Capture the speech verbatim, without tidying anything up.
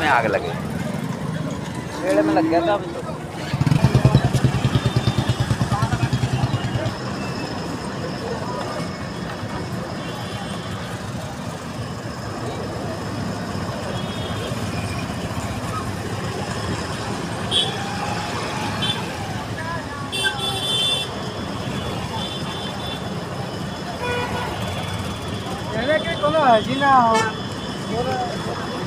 आग लगे। पेड़ में लग गया था अभी तो। কোনো হাজি না